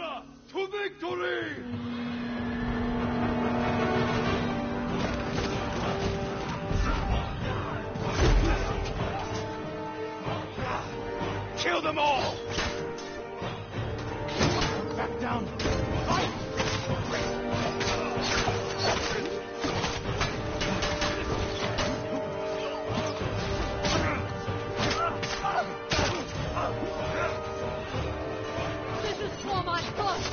To victory! Kill them all! Back down! Fight! This is for my blood!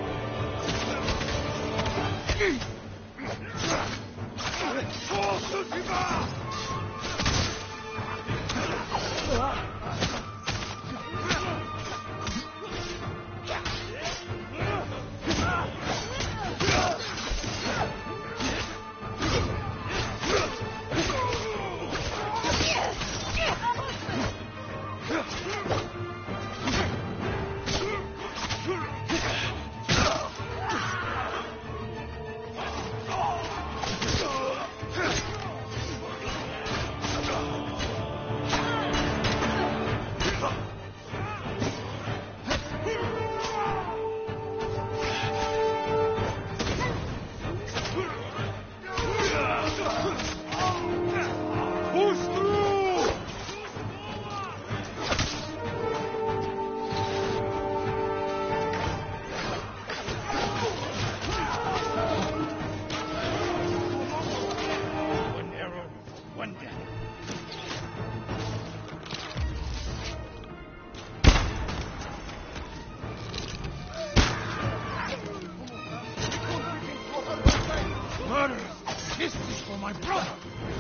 This is for my brother!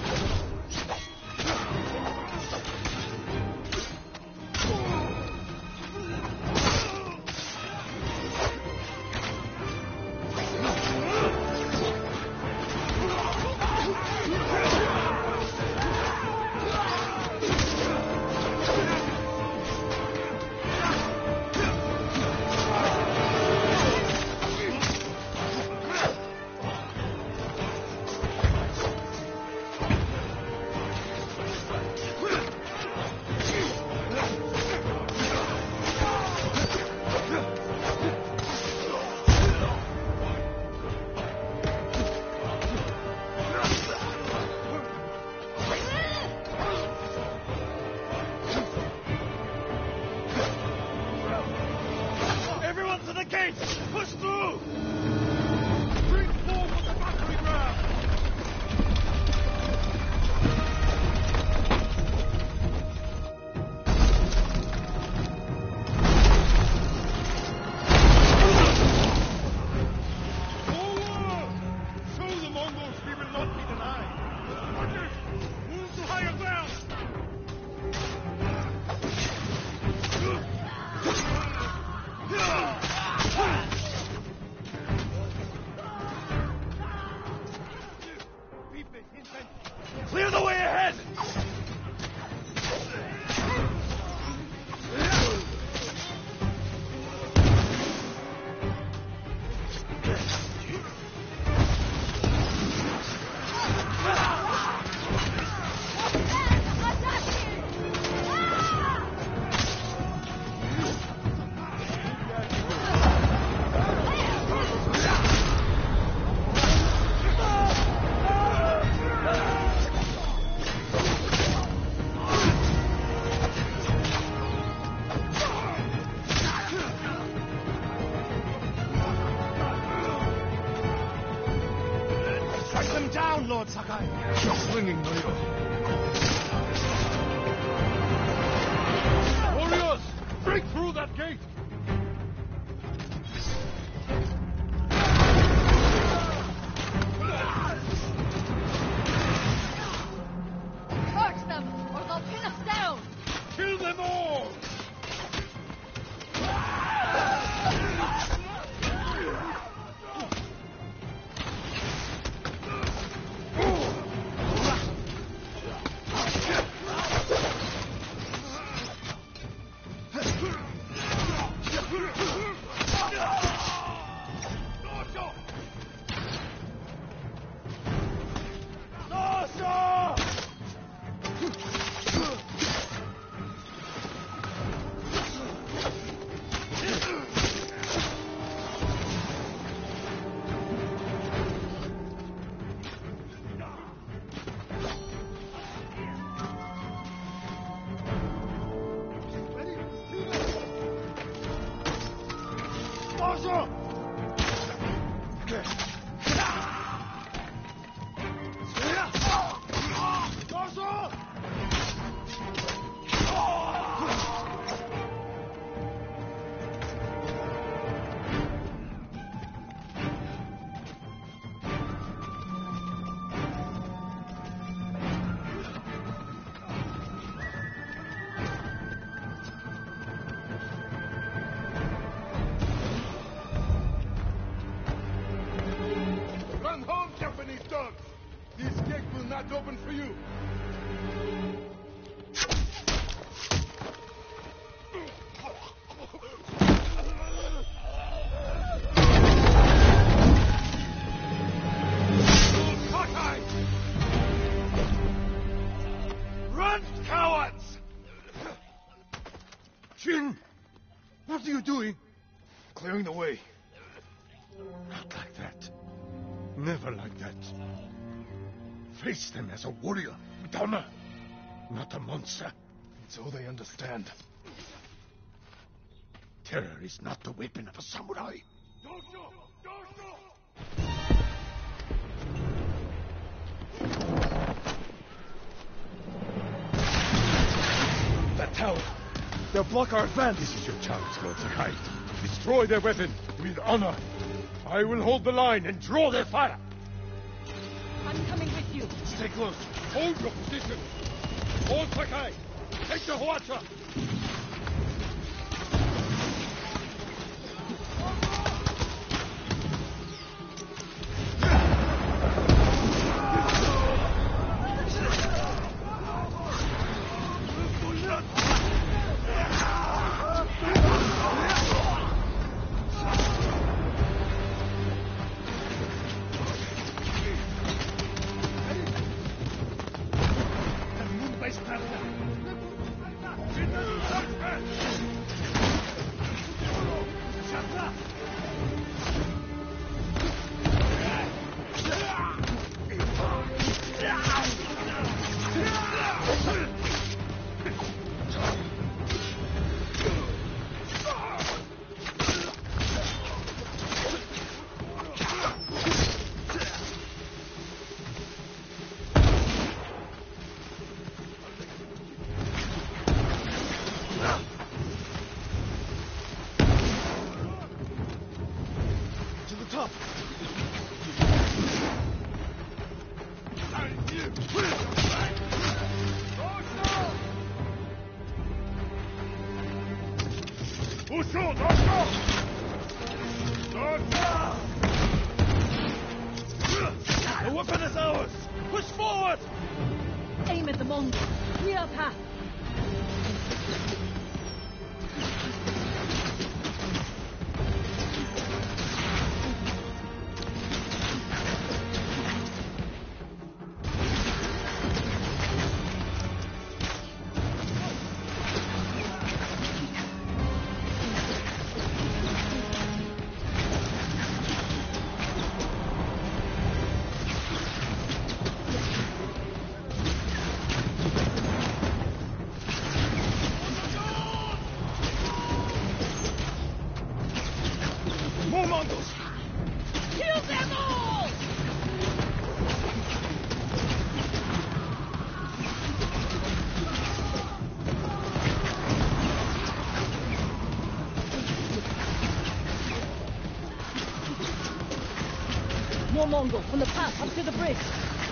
Push through! Bring forward the battering ram! Forward! Show the Mongols we will not be denied! Marchers, move to higher ground! Clear the way ahead! Down, Lord Sakai! You're swinging, Norio. Warriors, break through that gate! Charge them, or they'll pin us down! Kill them all! path open for you. Run, cowards! Jin! What are you doing? Clearing the way. Not like that. Never like that. Face them as a warrior with honor, not a monster. And so they understand. Terror is not the weapon of a samurai. That tower! They'll block our advance! This is your chance, Lord Sakai. Destroy their weapon with honor. I will hold the line and draw their fire. I'm coming with you. Stay close. Hold your position. Hold Sakai. Take the Huacha. The weapon is ours! Push forward! Aim at the Mongols. Clear a path. More Mongols! Kill them all! More Mongols from the path up to the bridge.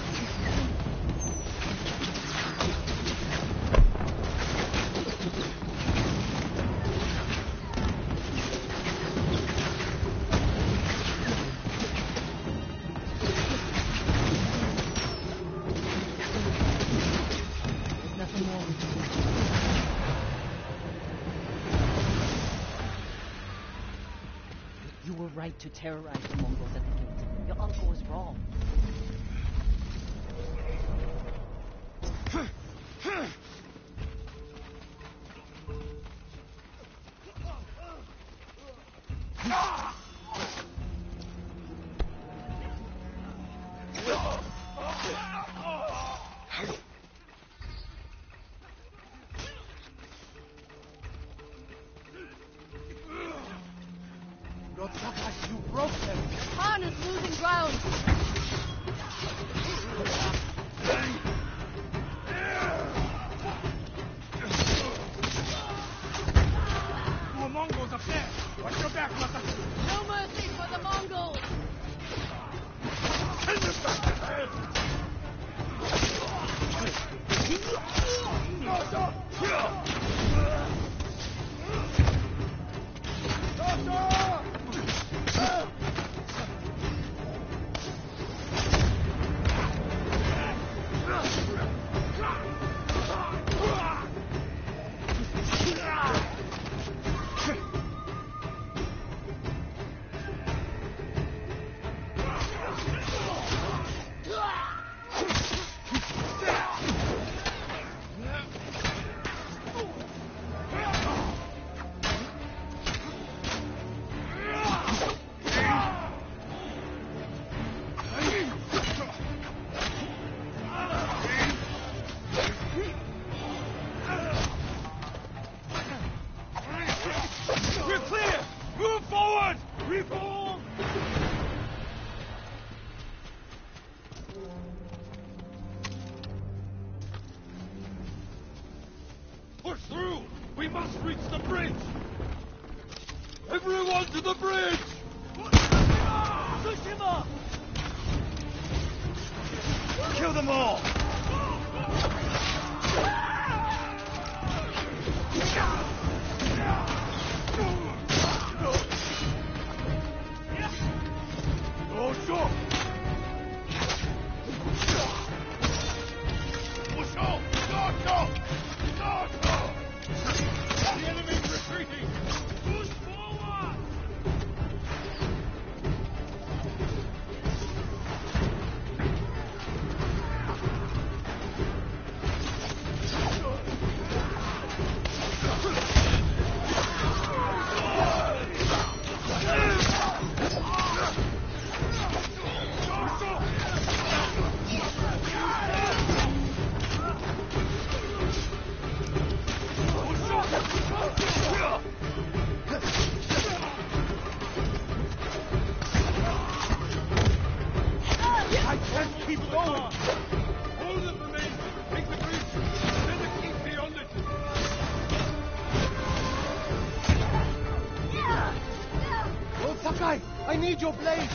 You were right to terrorize the Mongols at the gate. Your uncle was wrong. Lord Sakai, you broke them! Khan is losing ground. We must reach the bridge! Everyone to the bridge! Tsushima! Kill them all! The enemy's retreating! Push forward! I can't keep going! Hold it, the main! Take the bridge! Then the keep beyond it! Lord Sakai, I need your blade.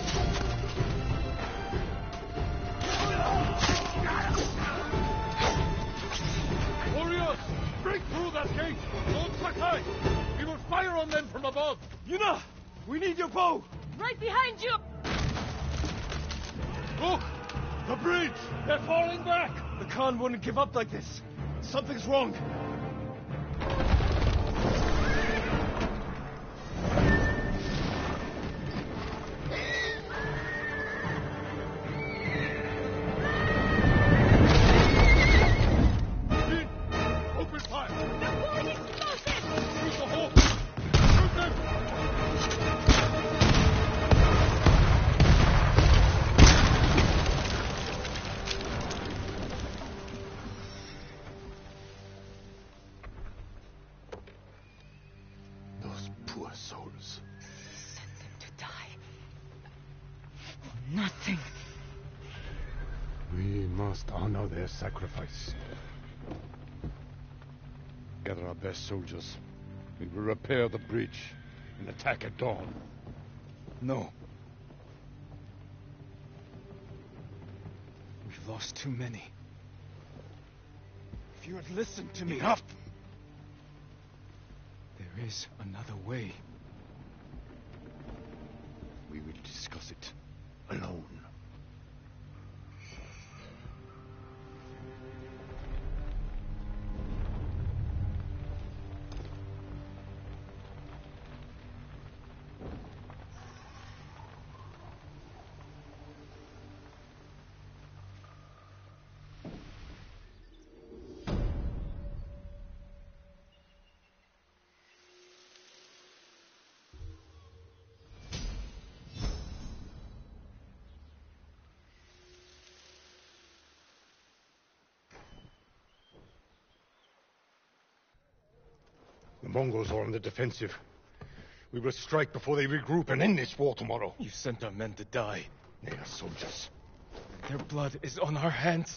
Warriors! Break through that gate! Lord Sakai! We will fire on them from above! Yuna! We need your bow! Right behind you! Look! The bridge! They're falling back! The Khan wouldn't give up like this. Something's wrong. In! Open fire! They're pouring explosives! Shoot the hole! Shoot them! Those poor souls. Send them to die. For nothing. We must honor their sacrifice. Gather our best soldiers. We will repair the bridge and attack at dawn. No. We've lost too many. If you had listened to me... Enough! There is another way. We will discuss it alone. The Mongols are on the defensive. We will strike before they regroup and end this war tomorrow. You sent our men to die. They are soldiers. Their blood is on our hands.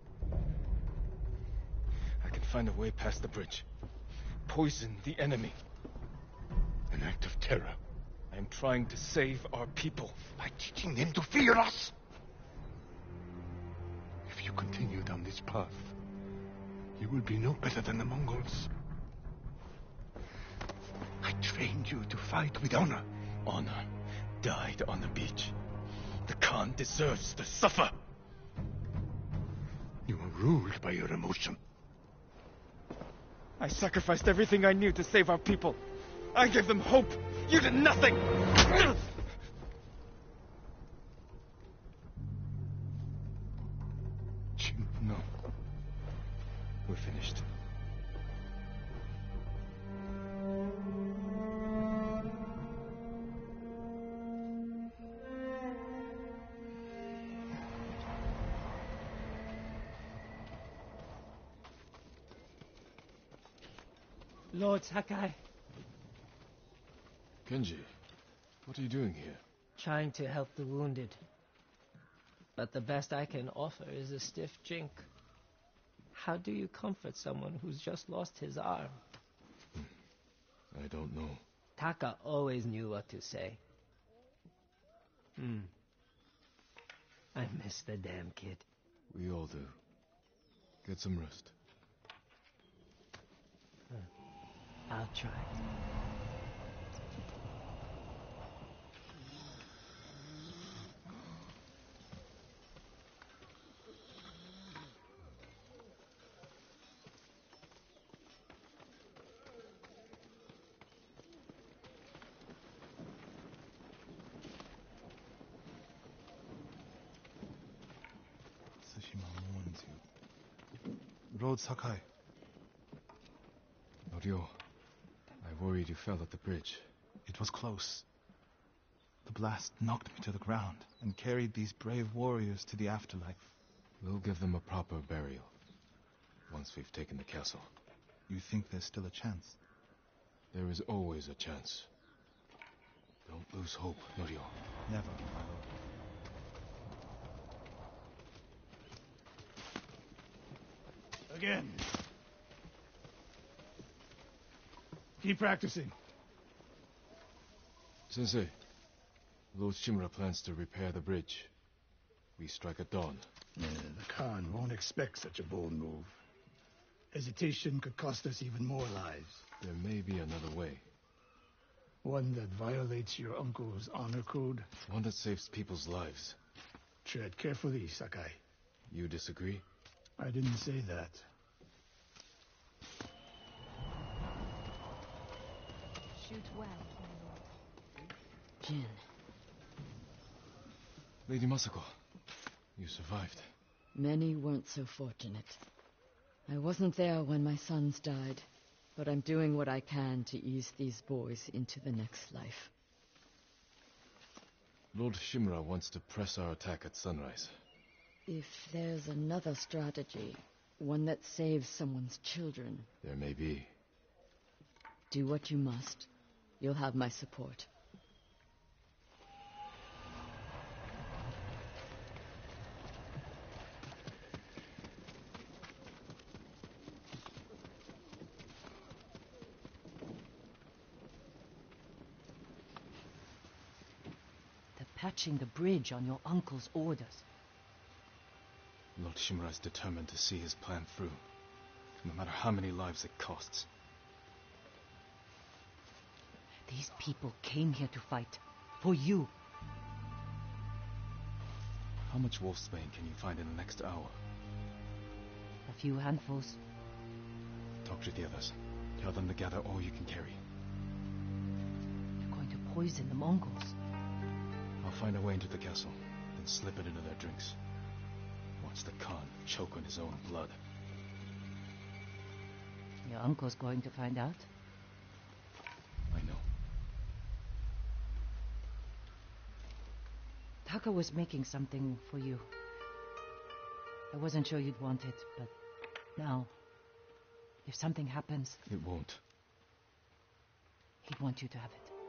I can find a way past the bridge. Poison the enemy. An act of terror. I am trying to save our people. By teaching them to fear us. If you continue down this path, you will be no better than the Mongols. I trained you to fight with honor. Honor died on the beach. The Khan deserves to suffer. You are ruled by your emotion. I sacrificed everything I knew to save our people. I gave them hope. You did nothing. Jin, No. We're finished. Lord Sakai, Genji, what are you doing here? trying to help the wounded. But the best I can offer is a stiff drink. How do you comfort someone who's just lost his arm? I don't know. Taka always knew what to say. I miss the damn kid. We all do. Get some rest. I'll try. Tsushima mourns you. Lord Sakai. Norio, I worried you fell at the bridge. It was close. The blast knocked me to the ground and carried these brave warriors to the afterlife. We'll give them a proper burial once we've taken the castle. You think there's still a chance? There is always a chance. Don't lose hope, Norio. Never, my lord. Again. Keep practicing. Sensei, Lord Shimura plans to repair the bridge. We strike at dawn. The Khan won't expect such a bold move. Hesitation could cost us even more lives. There may be another way. One that violates your uncle's honor code. One that saves people's lives. Tread carefully, Sakai. You disagree? I didn't say that. Shoot well, my lord. Jin. Lady Masako, you survived. Many weren't so fortunate. I wasn't there when my sons died, but I'm doing what I can to ease these boys into the next life. Lord Shimura wants to press our attack at sunrise. If there's another strategy, one that saves someone's children, There may be. do what you must. You'll have my support. They're patching the bridge on your uncle's orders. Lord Shimura is determined to see his plan through, no matter how many lives it costs. These people came here to fight. For you. How much wolfsbane can you find in the next hour? A few handfuls. Talk to the others. Tell them to gather all you can carry. They're going to poison the Mongols. I'll find a way into the castle, then slip it into their drinks. Watch the Khan choke on his own blood. Your uncle's going to find out. I know. Taka was making something for you. I wasn't sure you'd want it, but now, if something happens, It won't. he'd want you to have it.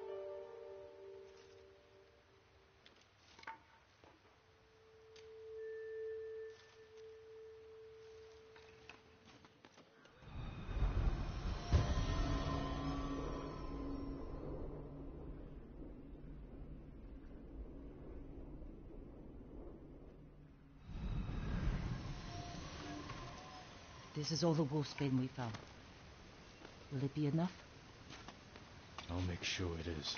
This is all the wolfsbane we found. Will it be enough? I'll make sure it is.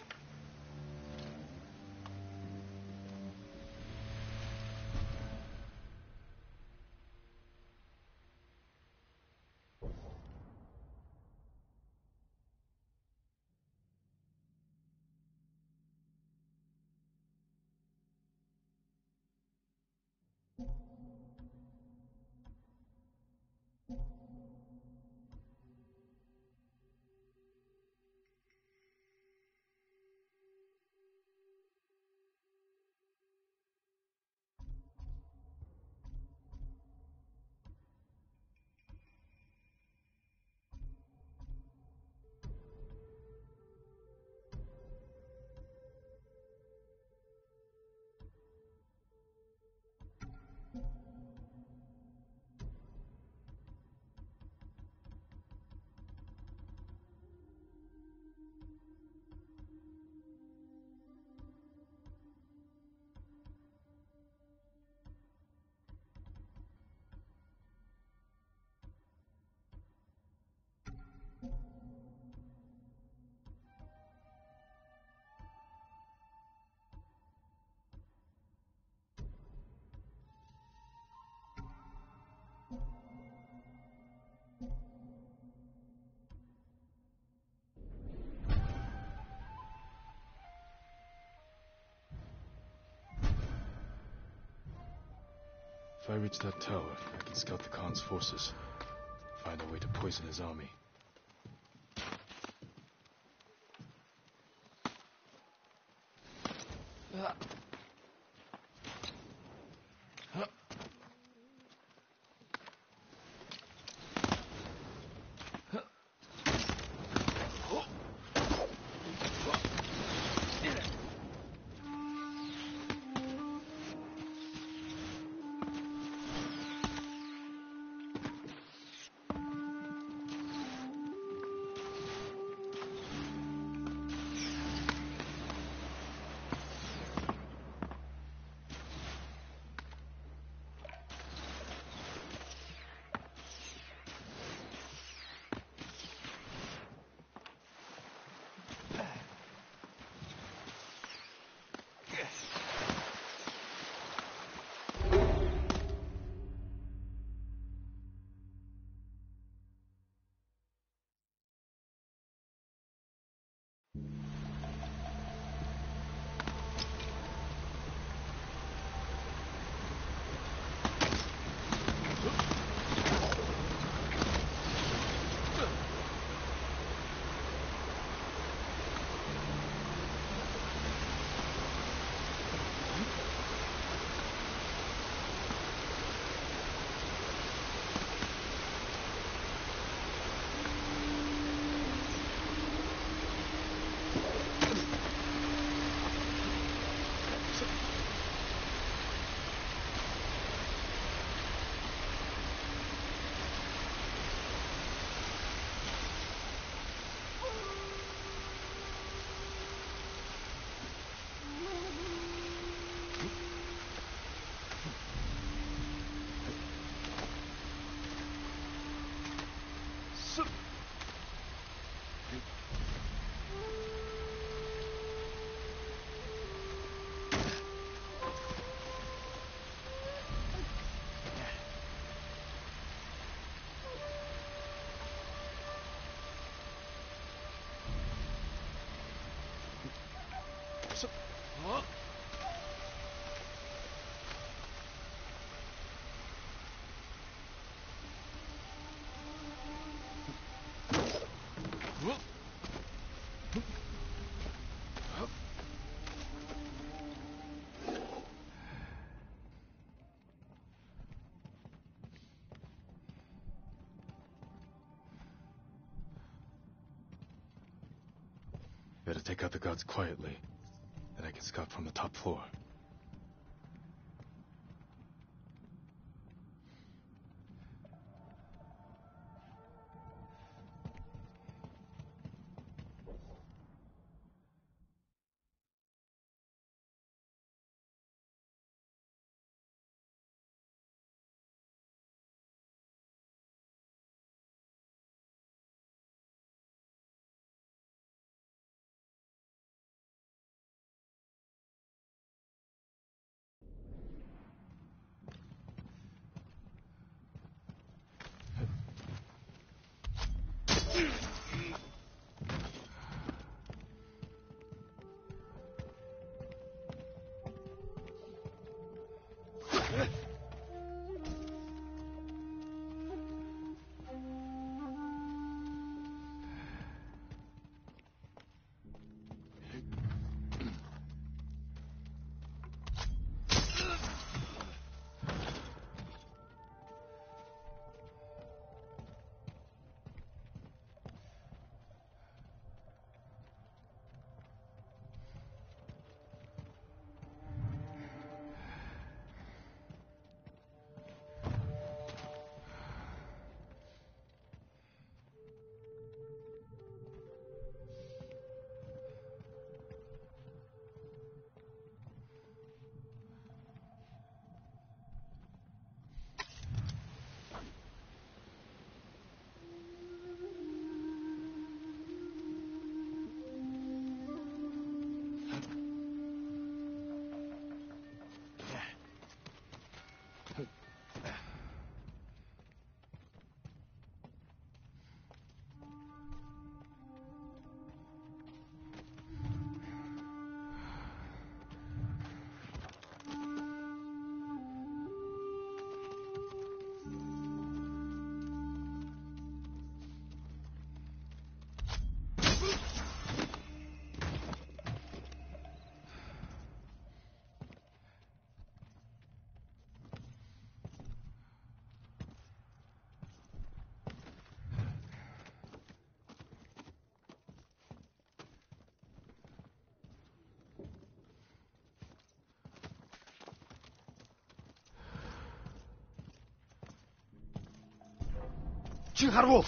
If I reach that tower, I can scout the Khan's forces. Find a way to poison his army. Better take out the guards quietly, then I can scout from the top floor. Chiharu!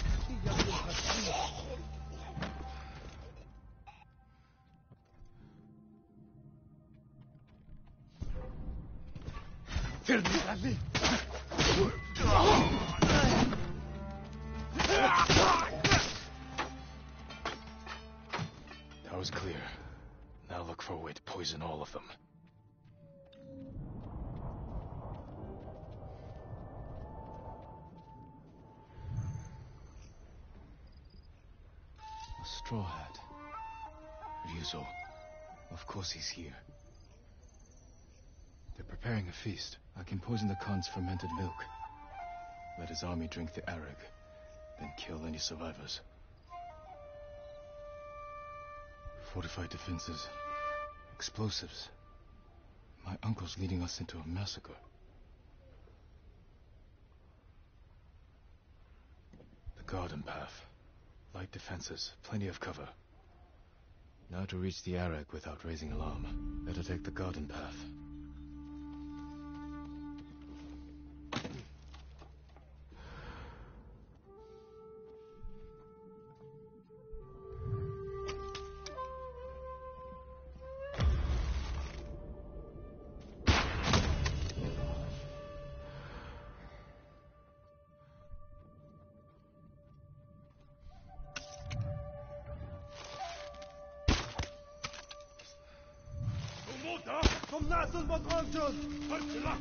Tell me, Bradley. That was clear. Now look for a way to poison all of them. A straw hat. Ryuzo. Of course he's here. They're preparing a feast. I can poison the Khan's fermented milk. Let his army drink the arag, then kill any survivors. Fortified defenses. Explosives. My uncle's leading us into a massacre. The garden path. Light defenses. Plenty of cover. Now to reach the arag without raising alarm. Better take the garden path. Vom Nasen wat anschauen! Hartschlag!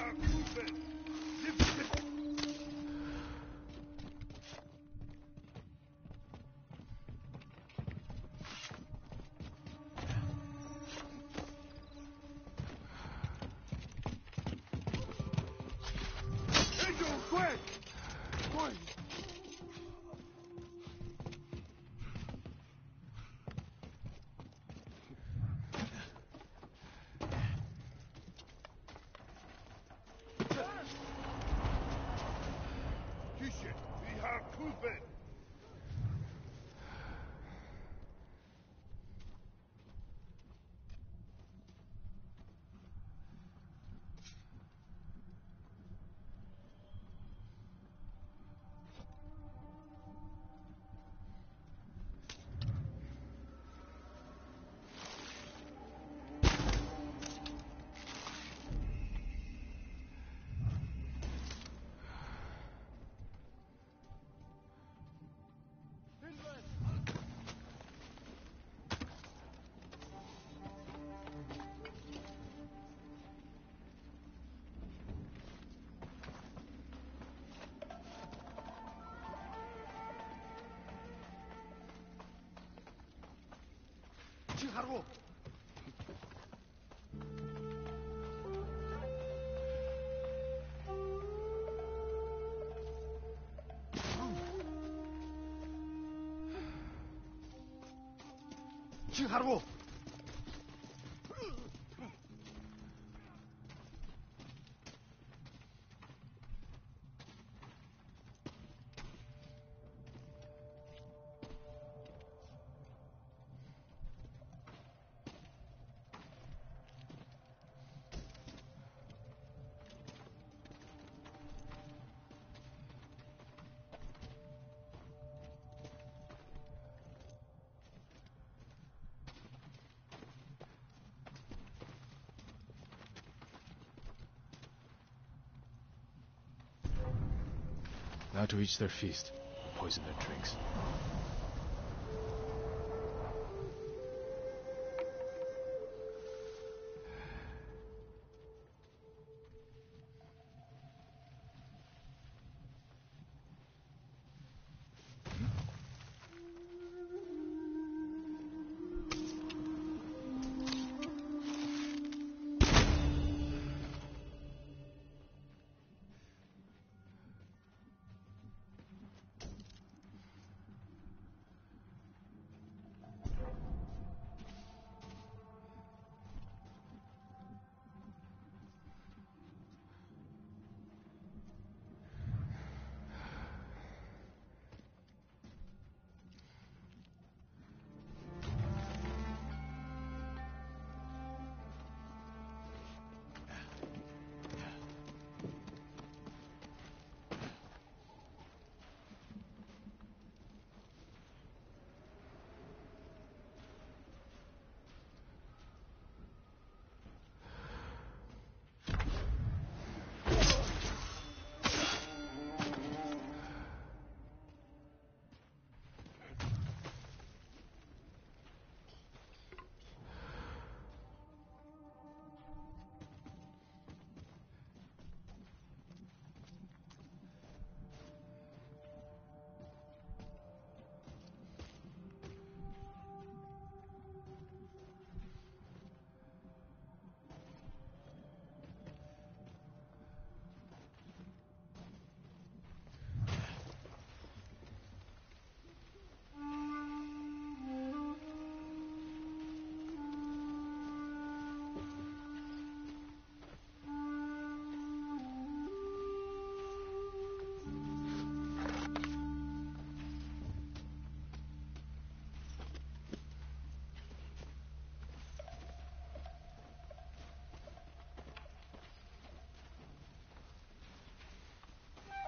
Angel, quick! Quick! Küche, wir haben Kuchen! Chiharu! Chiharu! Now to reach their feast. Poison their drinks.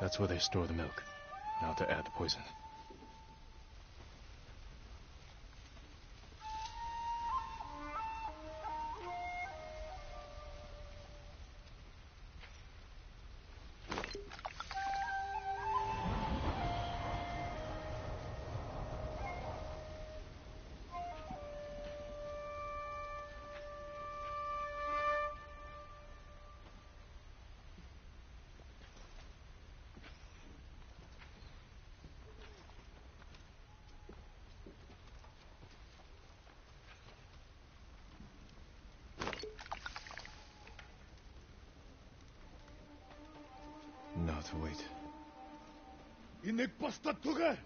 That's where they store the milk. Now to add the poison. Now to wait. Inek basta tuga.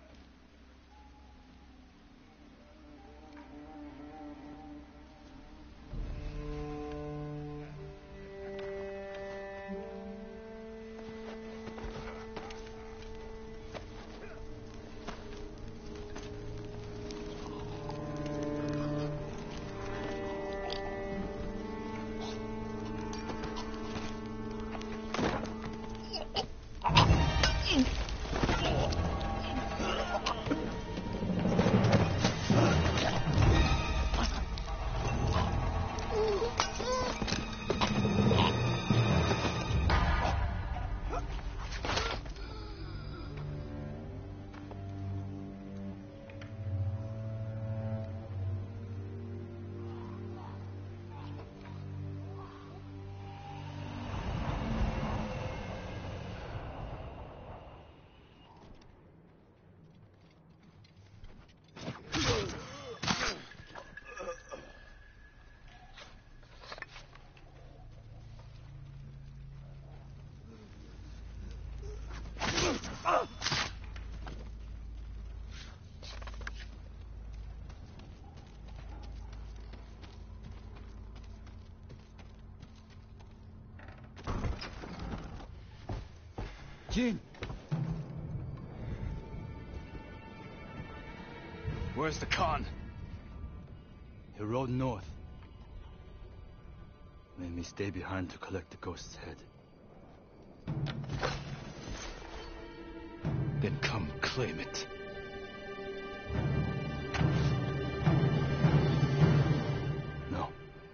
Jin! Where's the Khan? He rode north. Made me stay behind to collect the ghost's head. Then come claim it. No.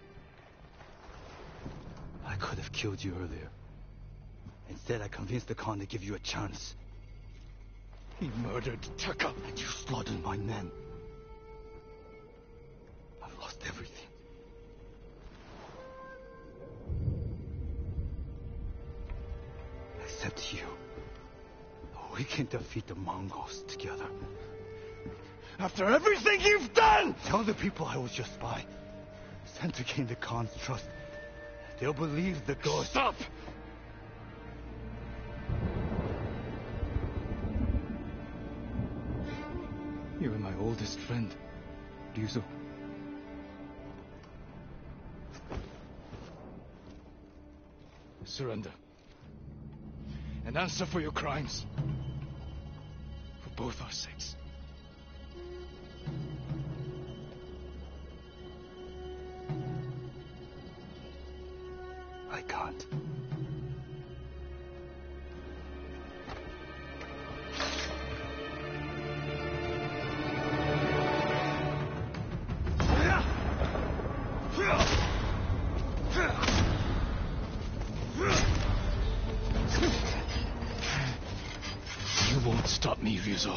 I could have killed you earlier. Instead, I convinced the Khan to give you a chance. He murdered Taka. And you slaughtered my men. I've lost everything. Except you. We can defeat the Mongols together. After everything you've done! Tell the people I was your spy. Sent to gain the Khan's trust. They'll believe the ghost. Stop! You're my oldest friend, Ryuzo. Surrender. And answer for your crimes. For both our sakes. I can't. You won't stop me, Ryuzo.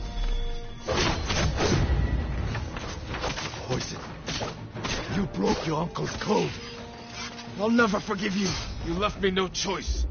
Poison. You broke your uncle's code. I'll never forgive you. You left me no choice.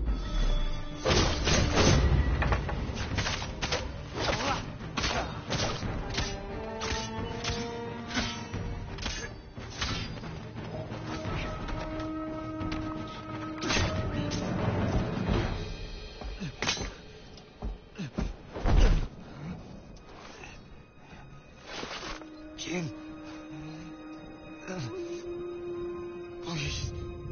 Jin. Please.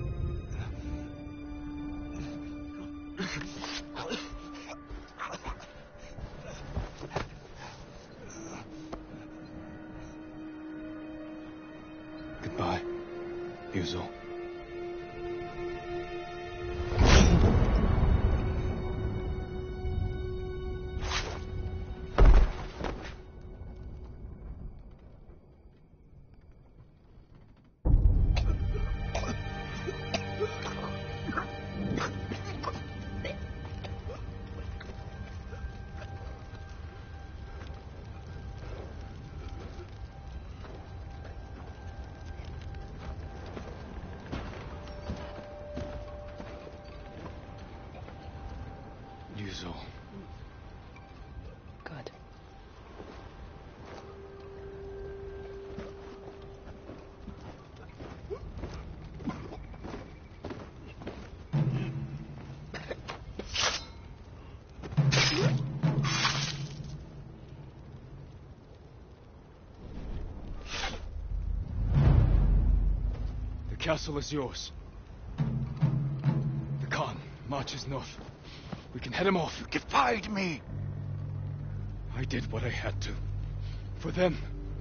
Goodbye, Ryuzo. is all. Good. The castle is yours. The Khan marches north. We can head him off. You defied me. I did what I had to. For them.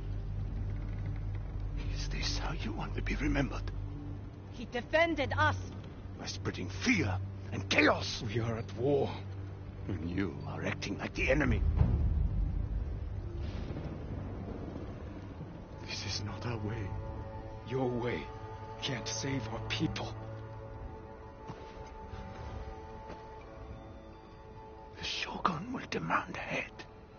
Is this how you want to be remembered? He defended us. By spreading fear and chaos. We are at war. And you are acting like the enemy. This is not our way. Your way can't save our people. The Shogun will demand a head.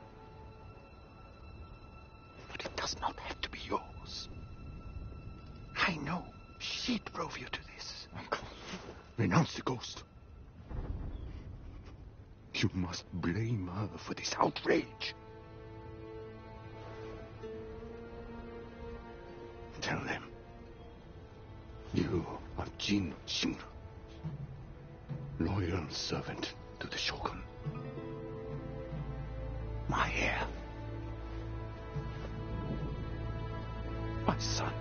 But it does not have to be yours. I know she drove you to this. Uncle. Renounce the ghost. You must blame her for this outrage. Tell them. You are Jin Shinra, loyal servant to the Shogun. My heir. My son.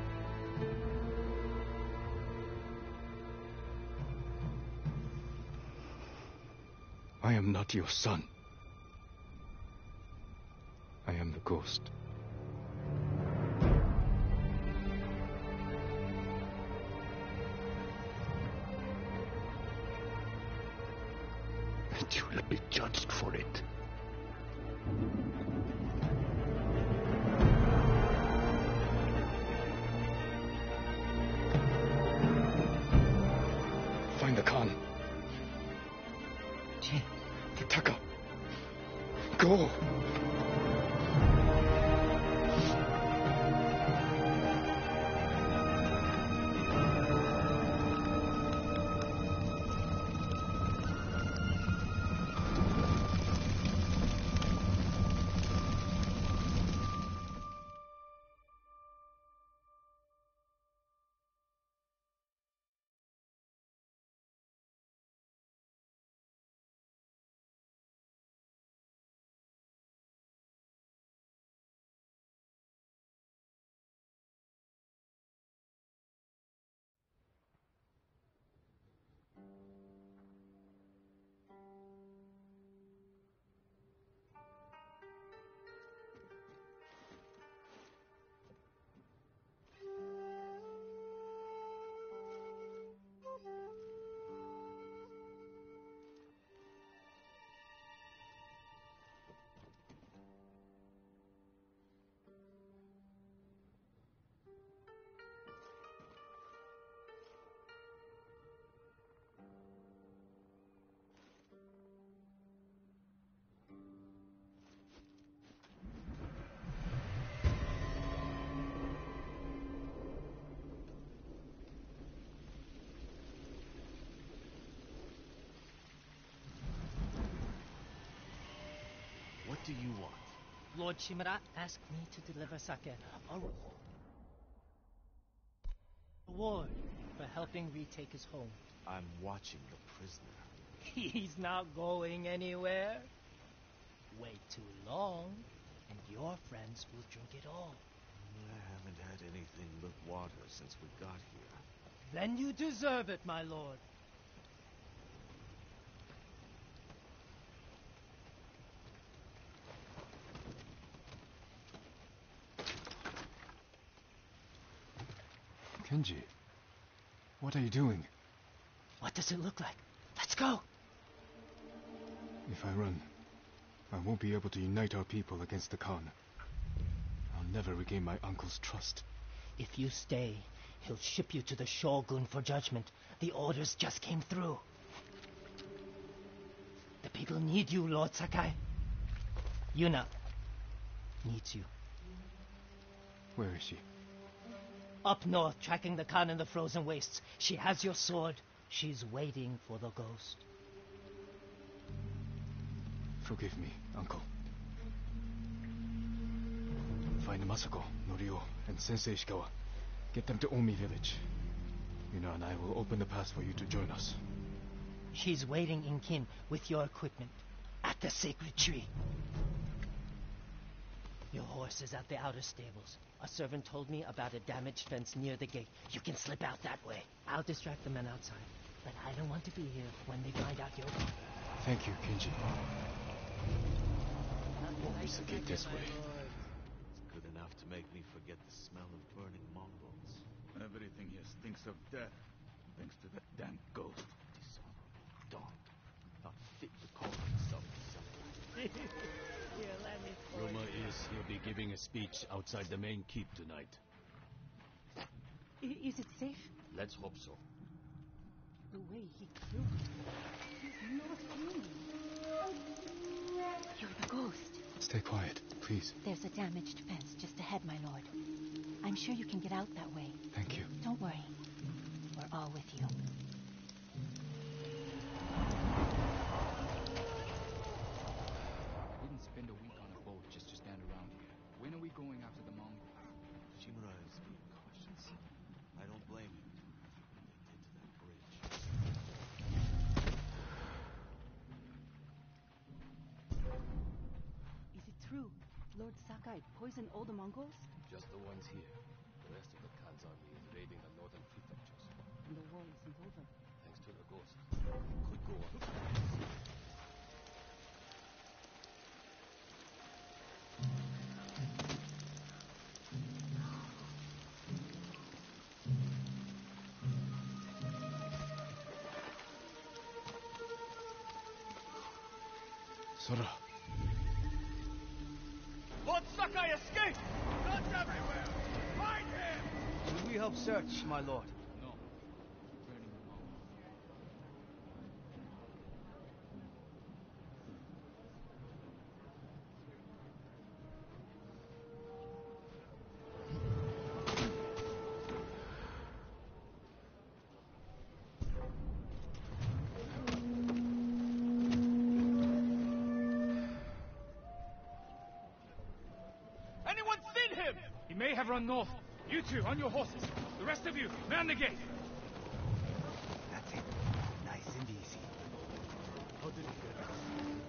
I am not your son. I am the ghost. And you will be judged for it. Find the Khan. Jin. Taka. Go. What do you want? Lord Shimura asked me to deliver Sake a reward for helping retake his home. I'm watching the prisoner. He's not going anywhere. Wait too long, and your friends will drink it all. I haven't had anything but water since we got here. Then you deserve it, my lord. Kenji, what are you doing? What does it look like? Let's go! If I run, I won't be able to unite our people against the Khan. I'll never regain my uncle's trust. If you stay, he'll ship you to the Shogun for judgment. The orders just came through. The people need you, Lord Sakai. Yuna needs you. Where is she? Up north, tracking the Khan in the frozen wastes. She has your sword. She's waiting for the ghost. Forgive me, Uncle. Find Masako, Norio, and Sensei Ishikawa. Get them to Omi village. Yuna and I will open the pass for you to join us. She's waiting in kin with your equipment at the sacred tree. Your horse is at the outer stables. A servant told me about a damaged fence near the gate. You can slip out that way. I'll distract the men outside, but I don't want to be here when they find out you're gone. Thank you, Kenji. Opens the gate this way. It's good enough to make me forget the smell of burning Mongols. Everything here stinks of death, thanks to that damn ghost. Dishonorable dog. Not fit to call himself something. Here, let me Rumor is he'll be giving a speech outside the main keep tonight. Is it safe? Let's hope so. The way he killed him. He's not human. You're the ghost. Stay quiet, please. There's a damaged fence just ahead, my lord. I'm sure you can get out that way. Thank you. Don't worry. We're all with you. Wouldn't spend a week on a boat just to stand around here. When are we going after the Mongols? Shimura is being cautious. I don't blame him. They did to that bridge. Is it true? Lord Sakai poisoned all the Mongols? Just the ones here. The rest of the Khan's army is raiding the northern prefectures. And the war isn't over. Thanks to the ghost. It could go on. Sora. Lord Sakai escaped! Guns everywhere! Find him! Will we help search, my lord? No. Returning the Mongols. Anyone seen him? He may have run north. You two, on your horses. The rest of you, man the gate. That's it. Nice and easy. How did he get out?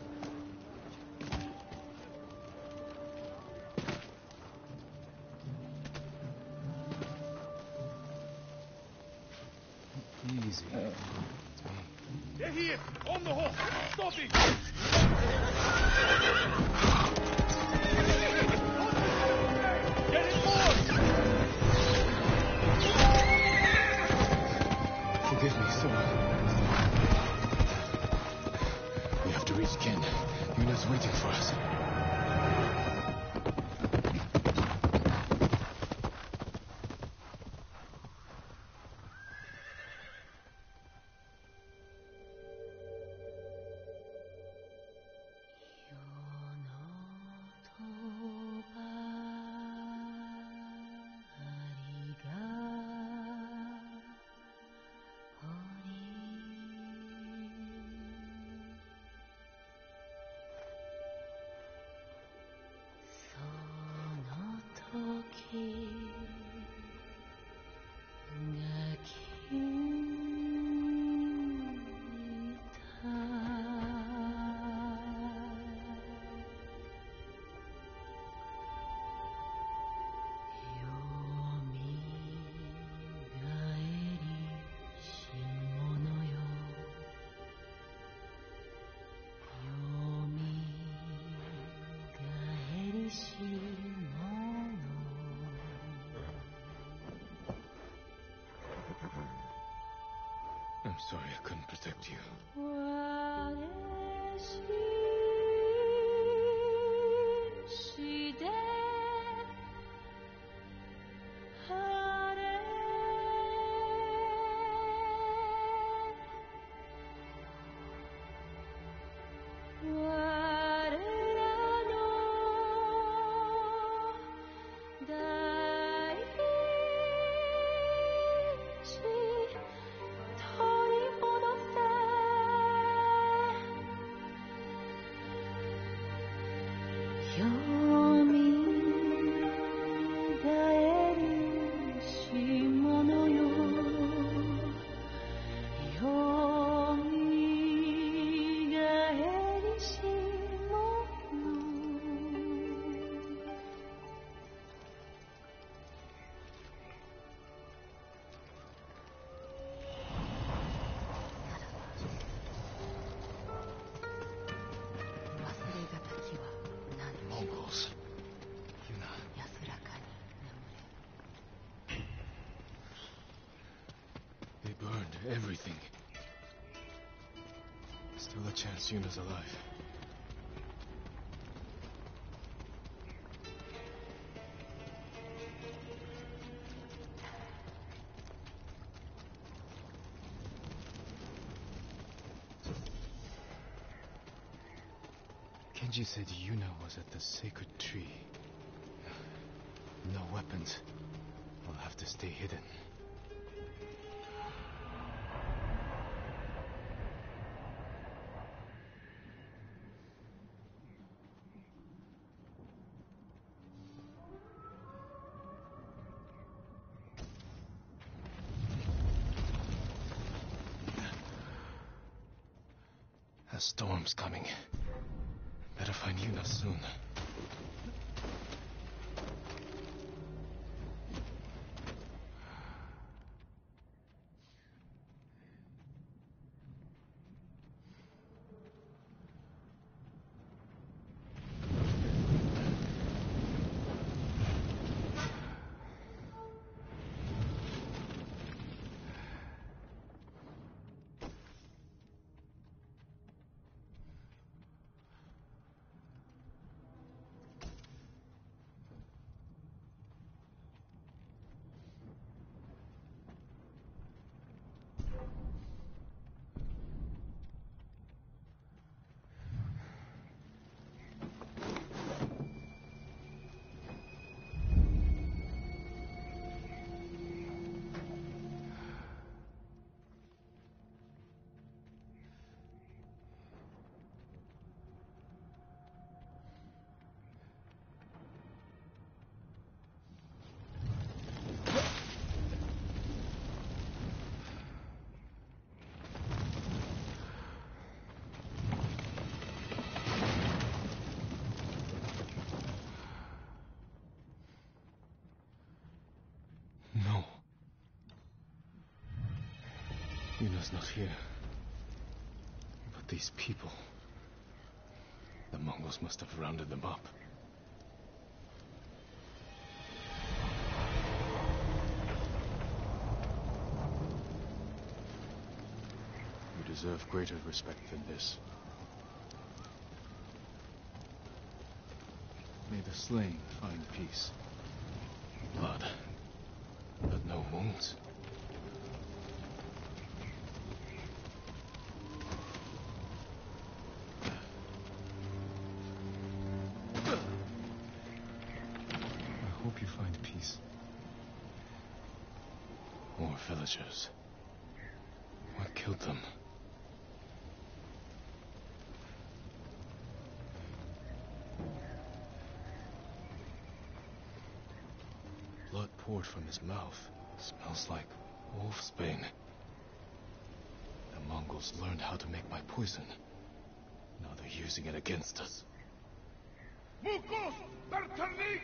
Easy. It's me. There he is! On the horse! Stop him! Get it forward! Forgive me, Sora. We have to reach Ken. Yuna's waiting for us. I'm sorry I couldn't protect you. everything. Still a chance Yuna's alive. Kenji said Yuna was at the sacred tree. No weapons. I'll have to stay hidden. A storm's coming. Better find Yuna soon. No. Yuna's not here. But these people... The Mongols must have rounded them up. You deserve greater respect than this. May the slain find peace. Blood. But no wounds. I hope you find peace. More villagers. What killed them? Blood poured from his mouth. Smells like wolfsbane. The Mongols learned how to make my poison. Now they're using it against us. Mukos! Bertani!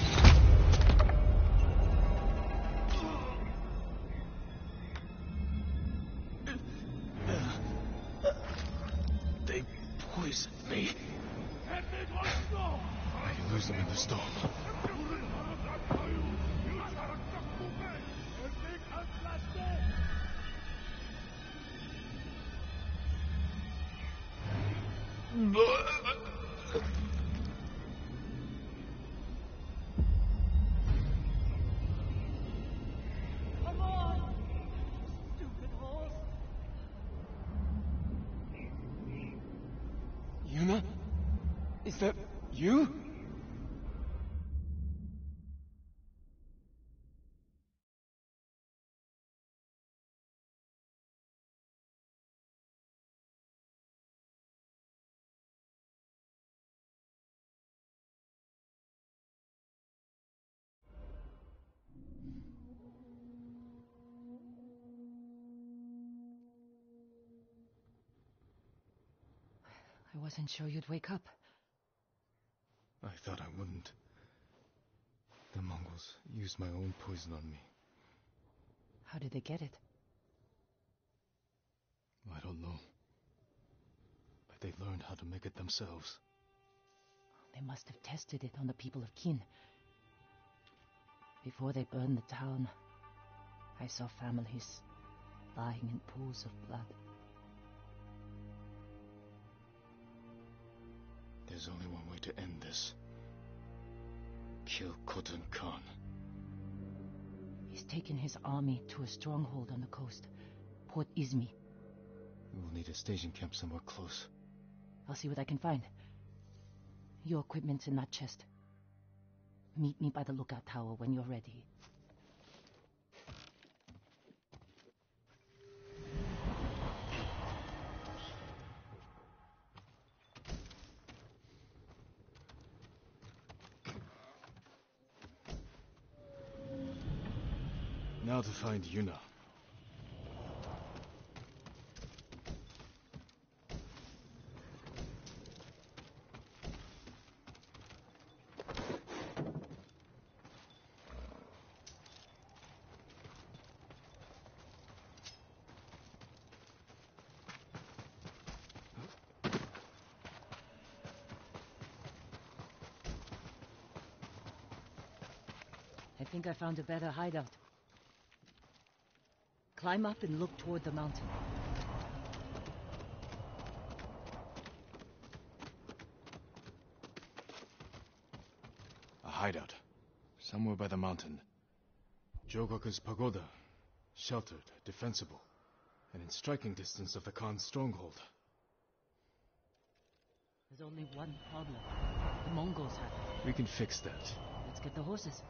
They poisoned me. I can lose them in the storm. Come on! Stupid horse! Yuna? Is that you? I wasn't sure you'd wake up. I thought I wouldn't. The Mongols used my own poison on me. How did they get it? I don't know. But they learned how to make it themselves. They must have tested it on the people of Qin. Before they burned the town, I saw families lying in pools of blood. There's only one way to end this. Kill Khotun Khan. He's taken his army to a stronghold on the coast, Port Izmi. We will need a staging camp somewhere close. I'll see what I can find. Your equipment's in that chest. Meet me by the lookout tower when you're ready. Now to find Yuna. I think I found a better hideout. Climb up and look toward the mountain. A hideout. Somewhere by the mountain. Jogoku's pagoda. Sheltered, defensible. And in striking distance of the Khan's stronghold. There's only one problem. The Mongols have it. We can fix that. Let's get the horses.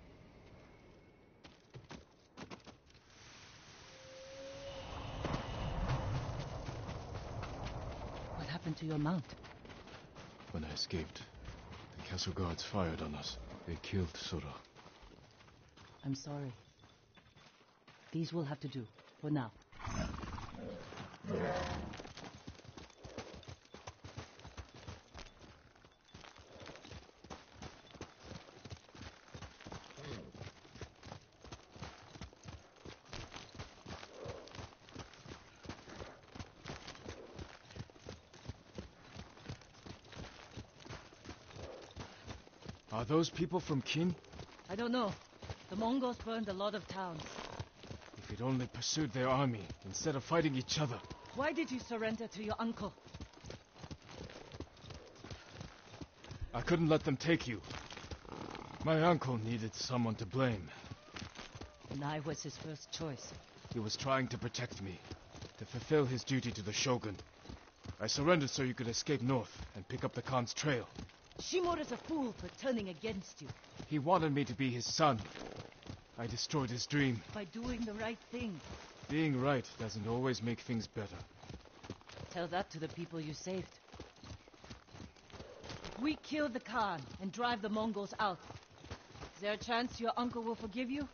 What happened to your mount? When I escaped, the castle guards fired on us. They killed Sura. I'm sorry. These will have to do, for now. Are those people from Qin? I don't know. The Mongols burned a lot of towns. If we'd only pursued their army, instead of fighting each other. Why did you surrender to your uncle? I couldn't let them take you. My uncle needed someone to blame. And I was his first choice. He was trying to protect me, to fulfill his duty to the Shogun. I surrendered so you could escape north and pick up the Khan's trail. Shimura's a fool for turning against you. He wanted me to be his son. I destroyed his dream. By doing the right thing. Being right doesn't always make things better. Tell that to the people you saved. If we kill the Khan and drive the Mongols out, is there a chance your uncle will forgive you?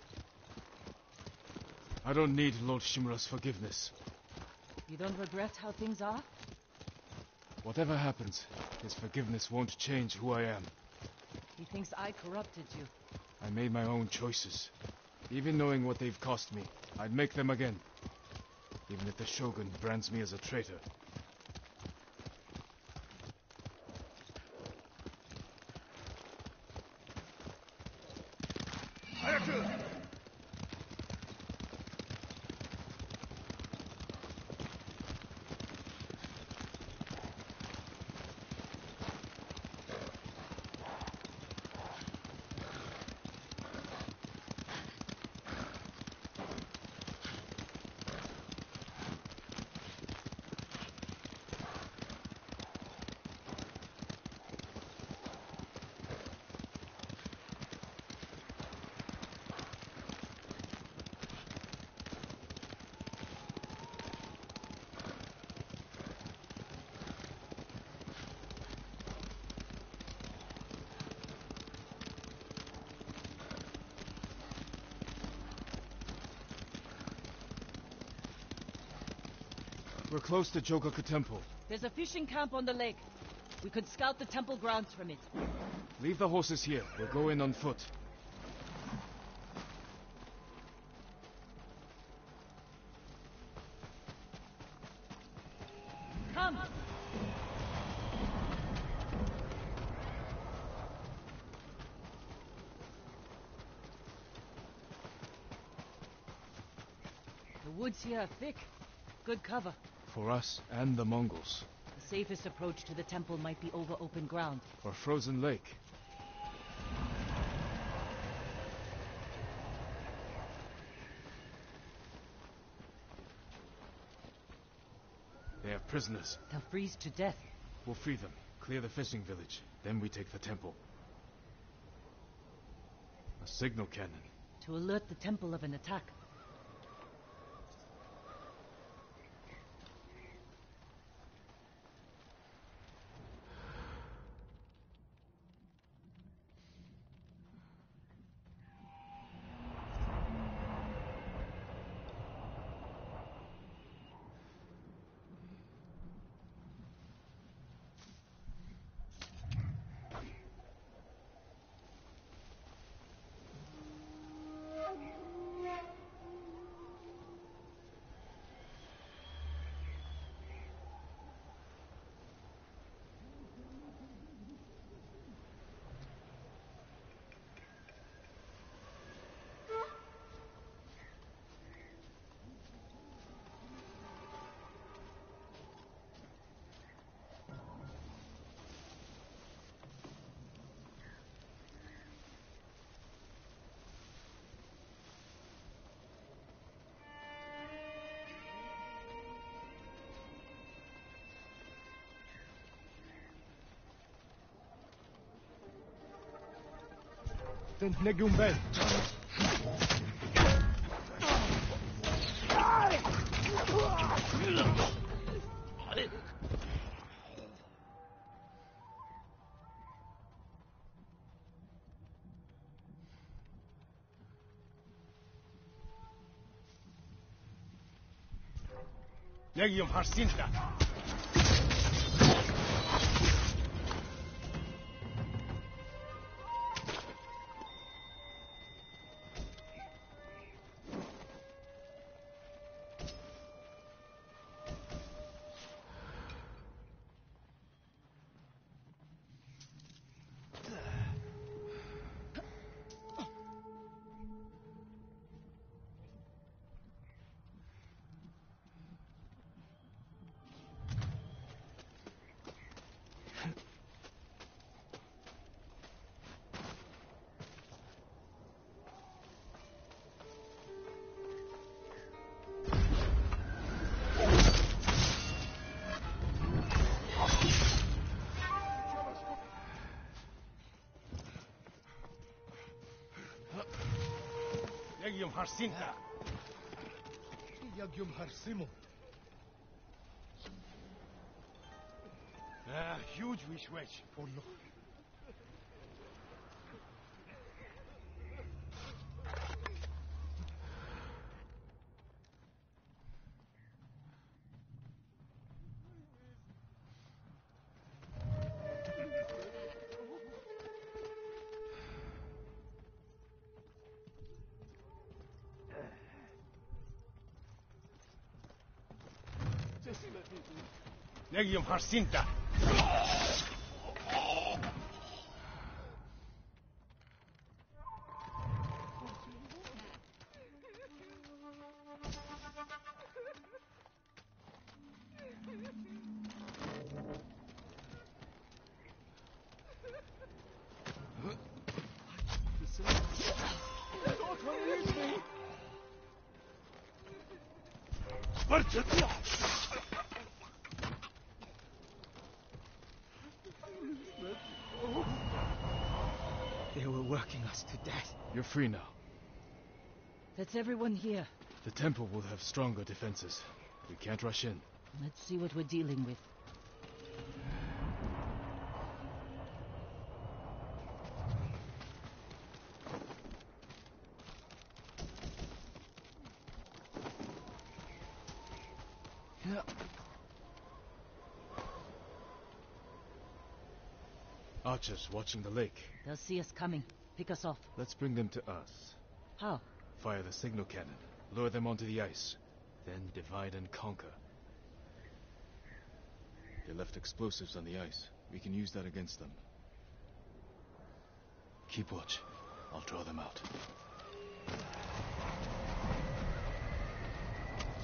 I don't need Lord Shimura's forgiveness. You don't regret how things are? Whatever happens, his forgiveness won't change who I am. He thinks I corrupted you. I made my own choices. Even knowing what they've cost me, I'd make them again. Even if the Shogun brands me as a traitor. We're close to Jogoku Temple. There's a fishing camp on the lake. We could scout the temple grounds from it. Leave the horses here. We'll go in on foot. Come! The woods here are thick. Good cover. For us and the Mongols. The safest approach to the temple might be over open ground. Or frozen lake. They have prisoners. They'll freeze to death. We'll free them, clear the fishing village, then we take the temple. A signal cannon. To alert the temple of an attack. Ten Negium Ben. Negium Harsinta. Negium Harsinta. Negium Harsimo. Huge wish wedge. Oh no. Negium Harsinta. They were working us to death. You're free now. That's everyone here. The temple will have stronger defenses. We can't rush in. Let's see what we're dealing with. Archers watching the lake. They'll see us coming. Pick us off. Let's bring them to us. How? Fire the signal cannon. Lure them onto the ice. Then divide and conquer. They left explosives on the ice. We can use that against them. Keep watch. I'll draw them out.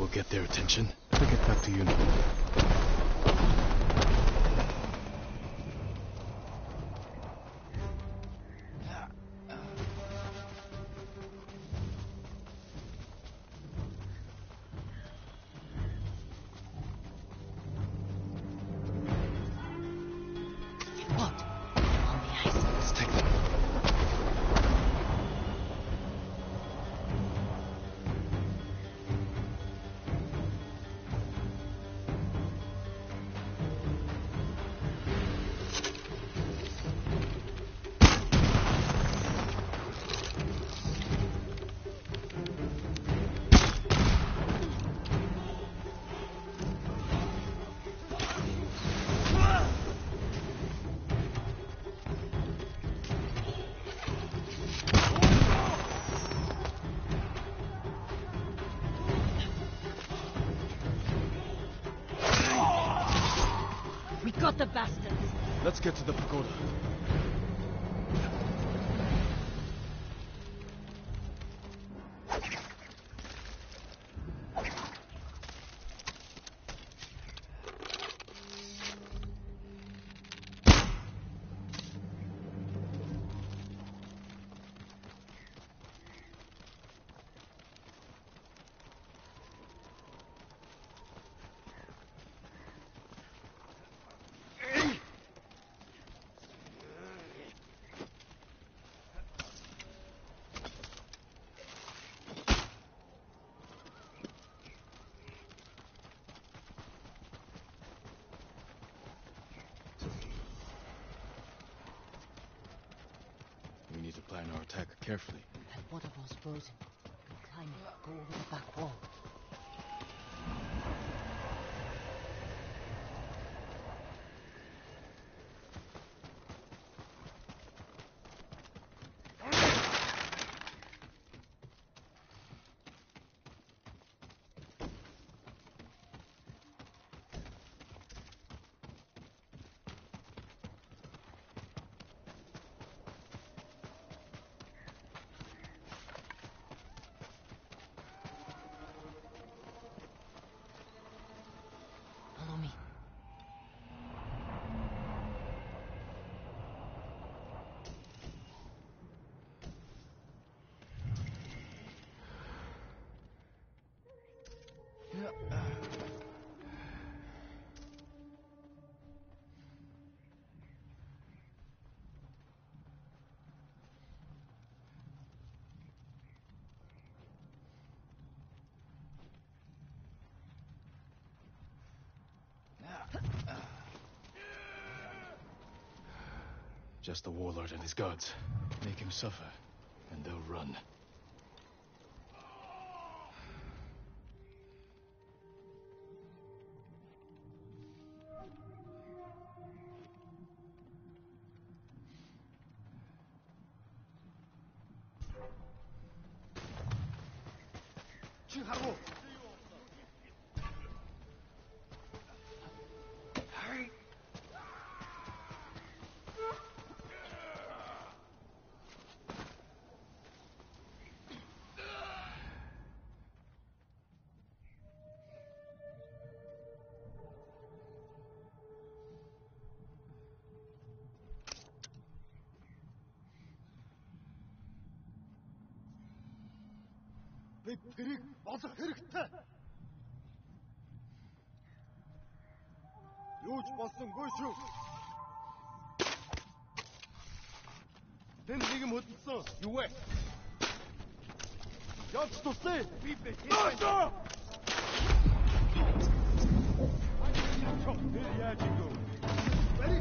will get their attention. I'll get back to you now. Got the bastards. Let's get to the pagoda. We need to plan our attack carefully. That waterfall's frozen. We can climb it, go over the back wall. Follow me. Just the warlord and his guards. Make him suffer, and they'll run. Бид тэрийг олох хэрэгтэй. Юу ч болсонгүй шүү. Тэн нэг юм хөдөлсөн. Юу вэ? Явж тусъя. Би бэлээ. Тэр яаж идэв? Бari.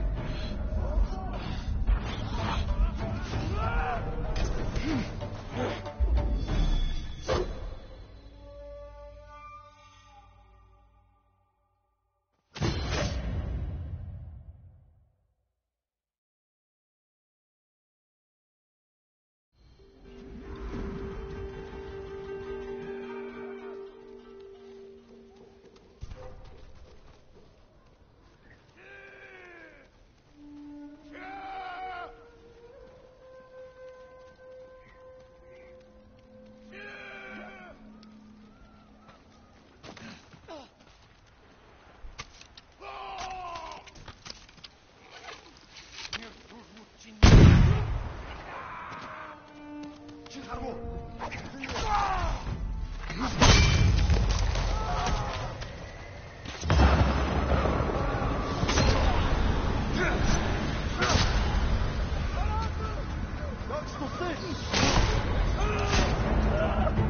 That's the thing!